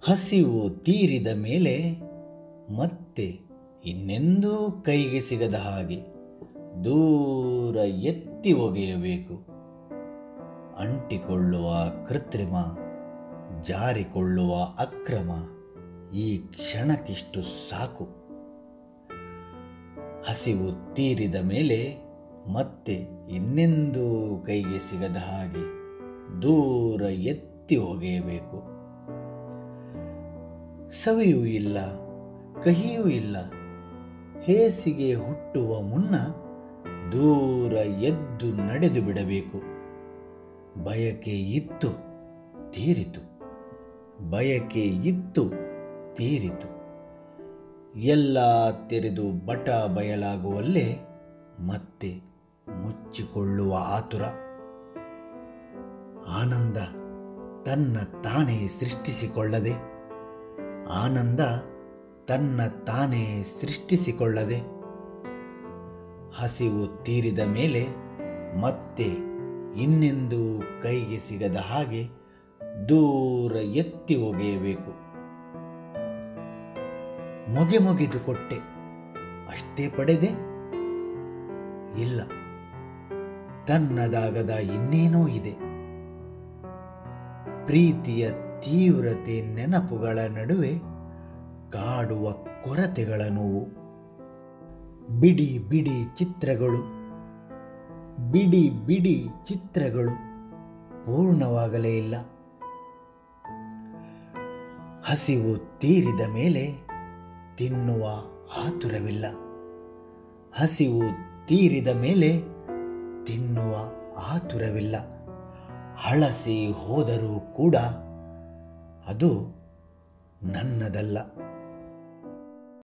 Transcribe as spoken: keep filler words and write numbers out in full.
ಹಸಿವು ತೀರಿದ ಮೇಲೆ ಮತ್ತೆ ಇನ್ನೆಂದೂ ಕೈಗೆ ಸಿಗದ ಹಾಗೆ ದೂರ ಎತ್ತಿ ಒಗೆಯಬೇಕು. ಅಂಟಿಕೊಳ್ಳುವ ಕೃತ್ರಿಮ, ಜಾರಿಕೊಳ್ಳುವ ಅಕ್ರಮ ಈ ಕ್ಷಣಕ್ಕಿಷ್ಟು ಸಾಕು. ಹಸಿವು ತೀರಿದ ಮೇಲೆ ಮತ್ತೆ ಇನ್ನೆಂದೂ ಕೈಗೆ ಸಿಗದ ಹಾಗೆ ದೂರ ಎತ್ತಿ ಒಗೆಯಬೇಕು. ಸವಿಯೂ ಇಲ್ಲ, ಕಹಿಯೂ ಇಲ್ಲ, ಹೇಸಿಗೆ ಹುಟ್ಟುವ ಮುನ್ನ ದೂರ ಎದ್ದು ನಡೆದು ಬಿಡಬೇಕು. ಬಯಕೆ ಇತ್ತು, ತೀರಿತು, ಬಯಕೆ ಇತ್ತು, ತೀರಿತು. ಎಲ್ಲ ತೆರೆದು ಬಟ ಬಯಲಾಗುವಲ್ಲೇ ಮತ್ತೆ ಮುಚ್ಚಿಕೊಳ್ಳುವ ಆತುರ. ಆನಂದ ತನ್ನ ತಾನೇ ಸೃಷ್ಟಿಸಿಕೊಳ್ಳದೆ, ಆನಂದ ತನ್ನ ತಾನೇ ಸೃಷ್ಟಿಸಿಕೊಳ್ಳದೆ. ಹಸಿವು ತೀರಿದ ಮೇಲೆ ಮತ್ತೆ ಇನ್ನೆಂದೂ ಕೈಗೆ ಸಿಗದ ಹಾಗೆ ದೂರ ಎತ್ತಿ ಒಗೆಯಬೇಕು. ಮೊಗೆ ಮೊಗೆದು ಕೊಟ್ಟೆ, ಅಷ್ಟೇ ಪಡೆದೆ? ಇಲ್ಲ, ತನ್ನದಾಗದ ಇನ್ನೇನೋ ಇದೆ. ಪ್ರೀತಿಯ ತೀವ್ರತೆ ನೆನಪುಗಳ ನಡುವೆ ಕಾಡುವ ಕೊರತೆಗಳ ನೋವು. ಬಿಡಿ ಬಿಡಿ ಚಿತ್ರಗಳು, ಬಿಡಿ ಬಿಡಿ ಚಿತ್ರಗಳು ಪೂರ್ಣವಾಗಲೇ ಇಲ್ಲ. ಹಸಿವು ತೀರಿದ ಮೇಲೆ ತಿನ್ನುವ ಆತುರವಿಲ್ಲ. ಹಸಿವು ತೀರಿದ ಮೇಲೆ ತಿನ್ನುವ ಆತುರವಿಲ್ಲ. ಹಳಸಿ ಹೋದರೂ ಕೂಡ ಅದು ನನ್ನದಲ್ಲ.